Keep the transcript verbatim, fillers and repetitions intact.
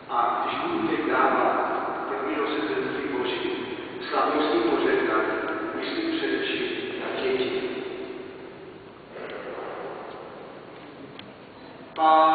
A když budu teď dávat ten milosedenství Boží, slavnostní požehnání, myslím především na děti. Pán